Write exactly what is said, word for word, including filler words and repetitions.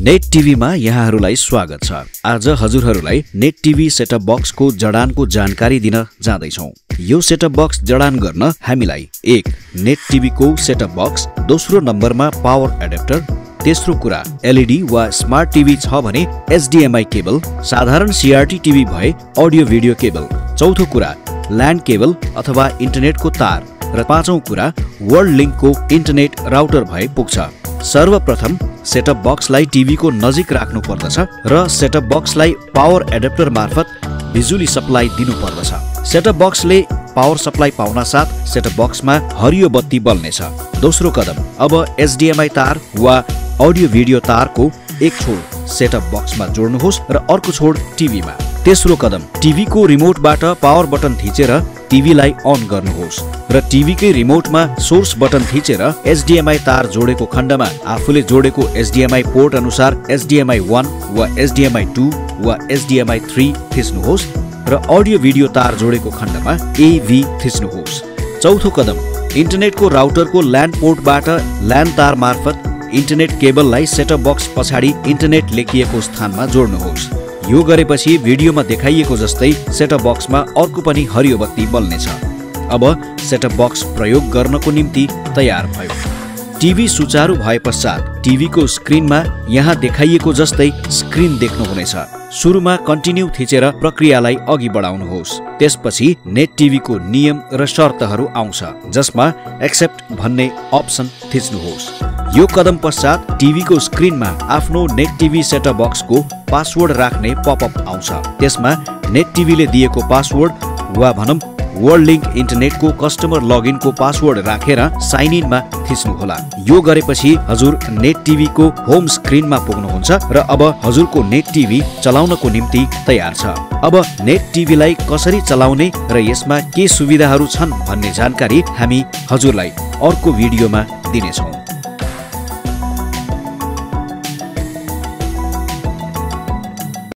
Net टिभीमा यहाँहरूलाई स्वागत छ। आज हजुरहरूलाई नेट टिभी सेटअप बक्सको जडानको जानकारी दिन जाँदैछौँ। यो सेटअप बक्स जडान गर्न हामीलाई एक नेट टिभीको सेटअप बक्स, दोस्रो नम्बरमा पावर एडाप्टर, तेस्रो कुरा एलईडी वा स्मार्ट टिभी छ भने एचडीएमआई केबल, साधारण सीआरटी टिभी भए अडियो भिडियो केबल, चौथो कुरा ल्यान्ड केबल अथवा इन्टरनेटको तार र पाँचौं कुरा वर्ल्ड लिङ्कको इन्टरनेट राउटर भए पुग्छ। सर्वप्रथम सेटअप बक्सलाई टिभीको नजिक राख्नु पर्दछ र सेटअप बक्सलाई पावर एडाप्टर मार्फत बिजुली सप्लाई दिनु पर्दछ। सेटअप बक्सले पावर सप्लाई पाउन साथ सेटअप बक्समा हरियो बत्ती बल्नेछ। दोस्रो कदम, अब एचडीएमआई तार वा अडियो भिडियो तारको एक छोड सेटअप बक्समा जोड्नुहोस् र अर्को छोड टिभीमा। तेस्रो कदम, टिभीको रिमोटबाट पावर बटन थिचेर टिभीलाई अन गर्नुहोस् र टिभीकै रिमोटमा सोर्स बटन थिचेर एचडीएमआई तार जोडेको खण्डमा आफूले जोडेको एचडीएमआई पोर्ट अनुसार एचडीएमआई वन वा एचडीएमआई टू वा एचडीएमआई थ्री थिच्नुहोस् र अडियो भिडियो तार जोडेको खण्डमा एभी थिच्नुहोस्। चौथो कदम, इन्टरनेटको राउटरको ल्यान्ड पोर्टबाट ल्यान्ड तार मार्फत इन्टरनेट केबललाई सेटअप बक्स पछाडि इन्टरनेट लेखिएको स्थानमा जोड्नुहोस्। यो गरेपछि भिडियोमा देखाइएको जस्तै सेटअप बक्समा अर्को पनि हरियो बत्ती बल्नेछ। अब सेटअप बक्स प्रयोग गर्नको निम्ति तयार भयो। टिभी सुचारू भए पश्चात टिभीको स्क्रिनमा यहाँ देखाइएको जस्तै स्क्रिन देख्नुहुनेछ। सुरुमा कन्टिन्यू थिचेर प्रक्रियालाई अघि बढाउनुहोस्। त्यसपछि नेट टिभीको नियम र शर्तहरू आउँछ, जसमा एक्सेप्ट भन्ने अप्सन थिच्नुहोस्। यो कदम पश्चात टिभीको स्क्रिनमा आफ्नो नेट टिभी सेटअप बक्सको पासवर्ड राख्ने पपअप आउँछ। त्यसमा नेट टिभीले दिएको पासवर्ड वा भनौं वर्ल्ड लिङ्क इन्टरनेटको कस्टमर लगइनको पासवर्ड राखेर साइन इनमा थिच्नुहोला। यो गरेपछि हजुर नेट टिभीको होम स्क्रिनमा पुग्नुहुन्छ र अब हजुरको नेट टिभी चलाउनको निम्ति तयार छ। अब नेट टिभीलाई कसरी चलाउने र यसमा के सुविधाहरू छन् भन्ने जानकारी हामी हजुरलाई अर्को भिडियोमा दिनेछौँ।